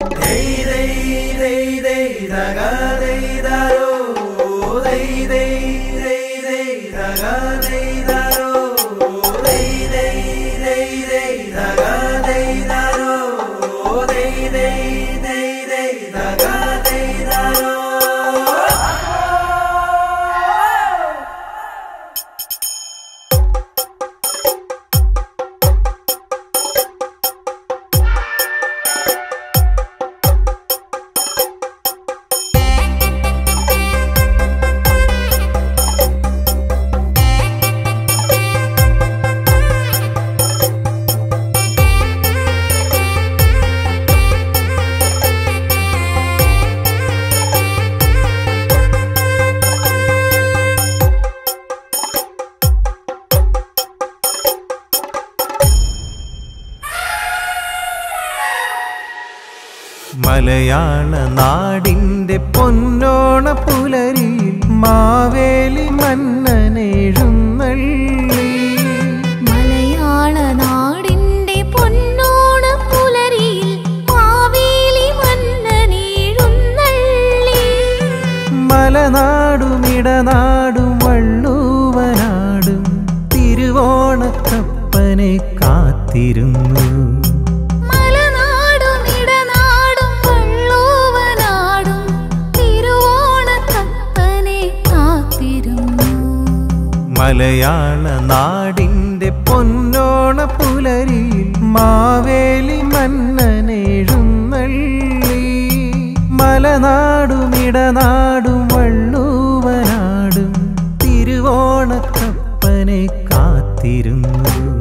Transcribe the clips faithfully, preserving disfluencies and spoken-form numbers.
മലയാള നാടിന്റെ പൊന്നോണ പുലരിയിൽ മാവേലി മന്നനെഴുന്നള്ളി. മലയാള നാടിന്റെ പൊന്നോണ പുലരിയിൽ മാവേലി മന്നനെഴുന്നള്ളി. മലനാടും ഇടനാടും വള്ളൂവനാടും തിരുവോണക്കപ്പനെ കാത്തിരുന്നു. മലയാള നാടിന്റെ പൊന്നോണ പുലരിയിൽ മാവേലി മന്നനെഴുന്നള്ളി. മലനാടും ഇടനാടും വള്ളൂവനാടും തിരുവോണക്കപ്പനെ കാത്തിരുന്നു.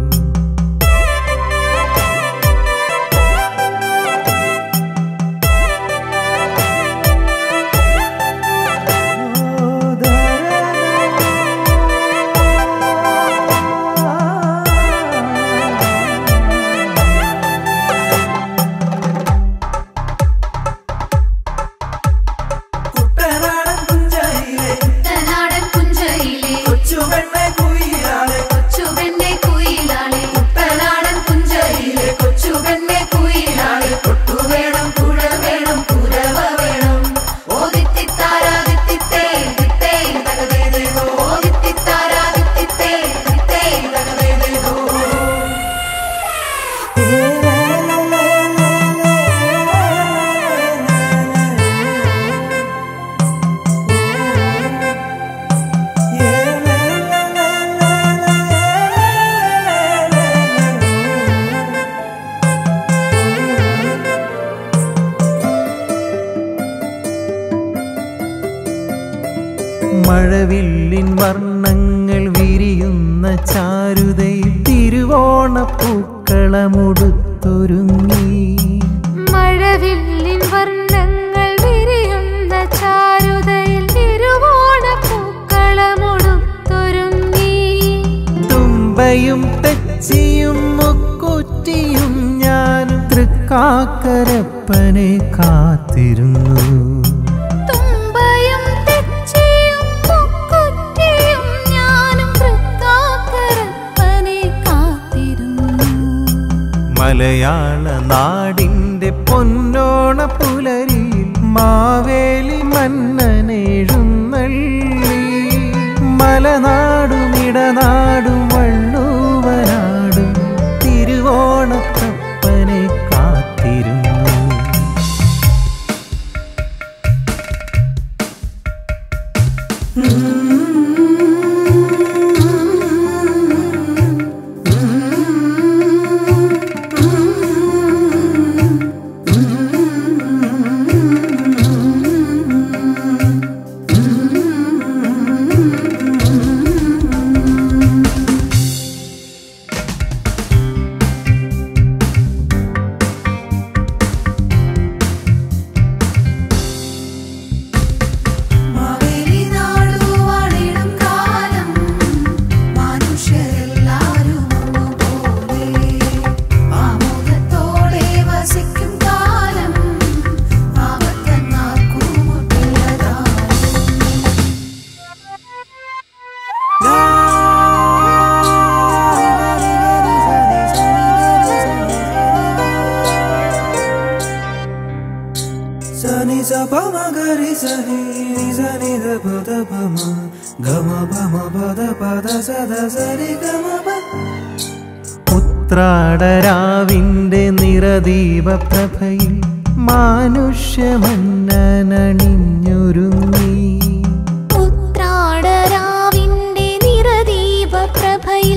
മഴവില്ലിൻ വർണ്ണങ്ങൾ വിരിയുന്ന ചാരുതയിൽ തിരുവോണപ്പൂക്കളമുടുത്തൊരുങ്ങി. മഴവില്ലിൻ വർണ്ണങ്ങൾ വിരിയുന്ന ചാരുതയിൽ തിരുവോണപ്പൂക്കളമുടുത്തൊരുങ്ങി. തുമ്പയും തെച്ചിയും മുക്കുറ്റിയും ഞാനും തൃക്കാക്കരപ്പനെ കാത്തിരുന്നു. മലയാള നാടിന്റെ പൊന്നോണ പുലരിയിൽ മാവേലി മന്നനെഴുന്നള്ളി. മലനാടും ഇടനാടും വള്ളൂവനാടും തിരുവോണക്കപ്പനെ കാത്തിരുന്നു. pama gari sani sani da pada pama gama pama pada pada sada sari gama pa. ഉത്രാടരാവിന്റെ നിറദീപ പ്രഭയിൽ മാനുഷ്യമന്നനണിഞ്ഞൊരുങ്ങി. ഉത്രാടരാവിന്റെ നിറദീപ പ്രഭയിൽ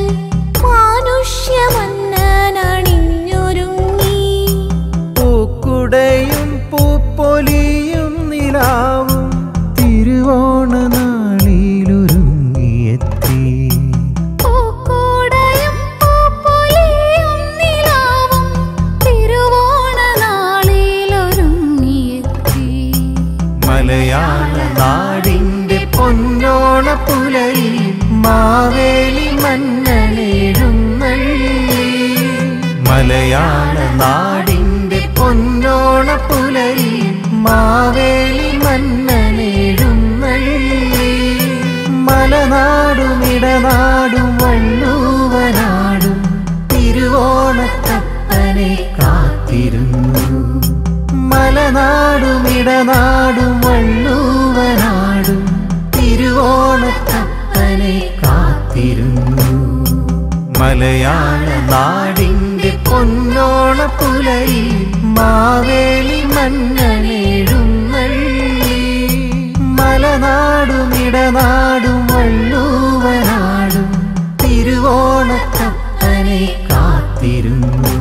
മാനുഷ്യമന്നനണിഞ്ഞൊരുങ്ങി. പൂക്കുടയും പൂപ്പൊലിയും നിലാവും തിരുവോണ നാളിലൊരുങ്ങിയെത്തി. പൂക്കുടയും പൂപ്പൊലിയും നിലാവും തിരുവോണ നാളിലൊരുങ്ങിയെത്തി. മലയാള നാടിന്റെ പൊന്നോണ പുലരിയിൽ മാവേലി മന്നനെഴുന്നള്ളി. മലയാള നാടിന്റെ പൊന്നോണ പുലരിയിൽ മാവേലി മന്നനെഴുന്നള്ളി. മലനാടും ഇടനാടും വള്ളൂവനാടും തിരുവോണത്തപ്പനെ കാത്തിരുന്നു. മലനാടും ഇടനാടും വള്ളൂവനാടും തിരുവോണത്തപ്പനെ കാത്തിരുന്നു. മലയാള നാടിന്റെ പൊന്നോണ പുലരിയിൽ മാവേലി മന്നനെഴുന്നള്ളി. മലനാടും ഇടനാടും വള്ളൂവനാടും തിരുവോണത്തപ്പനെ കാത്തിരുന്നു.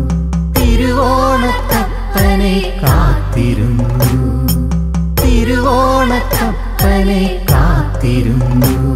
തിരുവോണത്തപ്പനെ കാത്തിരുന്നു. തിരുവോണത്തപ്പനെ കാത്തിരുന്നു.